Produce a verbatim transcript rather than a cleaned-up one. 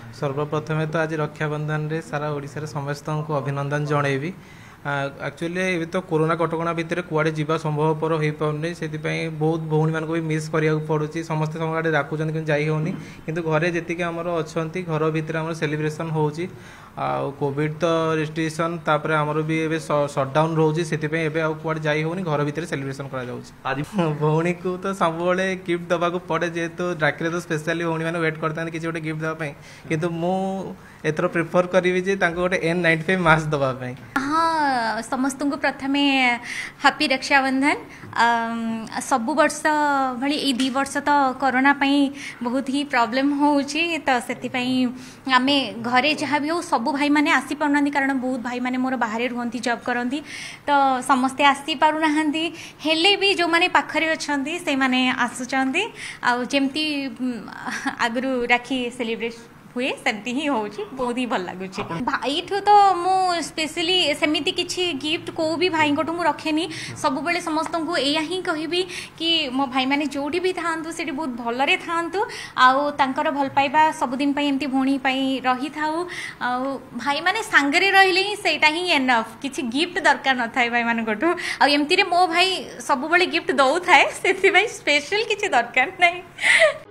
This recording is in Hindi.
सर्वप्रथमे तो आज रक्षाबंधन रे सारा ओडिशा रे समस्त को अभिनंदन जनइबी। एक्चुअली ये तो कोरोना कटकणा भितर कुआडे जीवा संभवपर हो पारनी से बहुत भौणी मान भी मिस करा पड़ुची समस्ते सब डाकुन कि जाई होनी किंतु घरे जी आमर अच्छा घर भितर आम सेलिब्रेशन होची कोविड तो रेस्ट्रिक्शन तापर आमर भी एबे सटडाउन रोची से कुआडे जाई होनी घर भितर सेलिब्रेशन करा जाउची। भौणी को तो सब गिफ्ट दबा पड़े जेहेतु डाकरे तो स्पेशली भौणी मैंने वेट करता किसी गोटे गिफ्ट देवाई किंतु मु एथर प्रिफर करी जे गोटे एन नाइंटी फाइव मास्क दवाई। हाँ समस्त को प्रथमे हैप्पी रक्षाबंधन। सबु वर्ष भली ए दी वर्ष तो कोरोना पाई बहुत ही प्रॉब्लम होउची तो सेति आमे घरे जहाँ भी हो सबु भाई माने आसी पारुना कारण बहुत भाई माने मोर बाहर रुहंती जॉब करती तो समस्ते आसी पारुना हेले भी जो माने पाखरे अछंती से माने आसुचंती आ जेमती आगरु राखी सेलिब्रेट हुए सेमती ही होची बहुत ही भल लगुच। भाई ठू तो मु स्पेशली सेमिति किछि गिफ्ट को भी भाई को मु रखेनी सब बेले समस्त को एया ही कहबी कि मो भाई माने जोटी भी थांतु सेठी बहुत भलरे थांतु आउ तांकर भल पाइबा सब दिन पई एमती भोणी पई रही थाउ आउ भाई माने सांगरे रहिले ही सेटा ही एनफ किछि गिफ्ट दरकार न थाए भाई माने कोठू आ एमती रे मो भाई सब बेले गिफ्ट दउ थाए सेति भाई स्पेशल किछि दरकार नै।